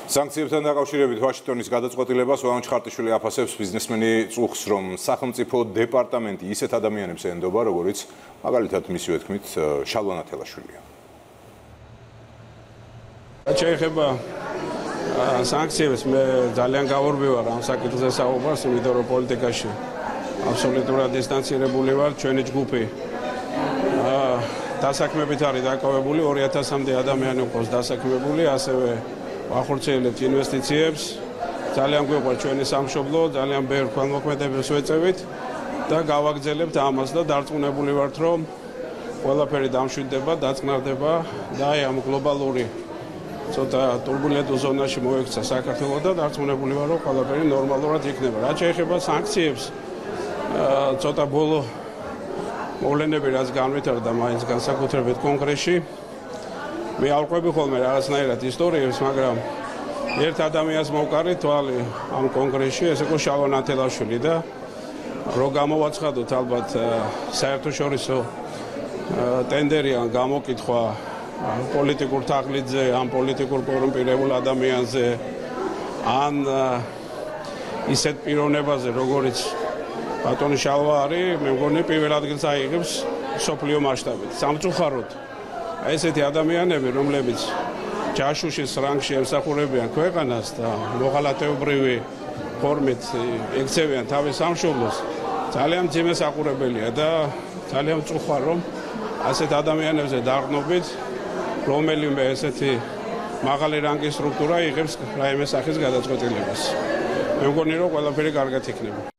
Sanktsiebთან დაკავშირებით ვაშინგტონის გადაწყვეტილებას ვანო ჩხარტიშვილი აფასებს ბიზნესმენი წუხს, რომ სახელმწიფო დეპარტამენტი ისეთ ადამიანებს ეენდობა, როგორიც მაგალითად მისივე თქმით შალვა ნათელაშვილია. Შეიძლება სანქციებს მე ძალიან გავორბივარ ამ საკითხზე საუბარს, იმიტომ რომ პოლიტიკაში აბსოლუტურად დისტანცირებული ვარ, ჩვენი ჯგუფი დასაქმებით არის დაკავებული 2000-მდე ადამიანი ყავს დასაქმებული, ასევე ვახორციელებთ ინვესტიციებს, ძალიან გვიყვარს ჩვენი სამშობლო, ძალიან ბევრ ქველმოქმედებას ვეწევით და გავაგრძელებთ ამას და დარწმუნებული ვართ, რომ ყველაფერი დამშვიდდება, დაწყნარდება და აი ამ გლობალური ცოტა турბულენტულ ზონაში მოექცა საქართველოს და დარწმუნებული ვარ, რომ ყველაფერი ნორმალურად იქნება. რაც შეეხება სანქციებს, ცოტა ბოლო მოვლენები რაც განვითარდა მაინც განსაკუთრებით კონგრესში მე არ ყვები ხოლმე რაღაცნაირად ისტორიებს, მაგრამ ერთ ადამიანს მოვკარი თვალი ამ კონგრესში, ეს იყო შალვა ნათელაშვილი და რო გამოვაცხადოთ ალბათ საერთაშორისო ტენდერი ან გამოკითხვა პოლიტიკურ თაღლიდზე, ან პოლიტიკურ კორუმპირებულ ადამიანზე, ან ისეთ პიროვნებაზე, როგორიც ბატონი შალვა არის, მე მგონი პირველ ადგილს აიღებს სოფლიო მასშტაბით. სამწუხაროდ ესეთი ადამიანები, რომლებიც ჯაშუშის რანგში ემსახურებიან ქვეყანას და მოღალატეობრივი ფორმით ექცევიან თავის სამშობლოს, ძალიან მძიმე საყურებელია და ძალიან მწუხარ, რომ ასეთ ადამიანებზე დაყრდნობით რომელიმე ესეთი მაღალი რანგის სტრუქტურა იღებს რაიმე სახის გადაწყვეტილებას. მე მგონი, რომ ყველაფერი კარგად იქნება.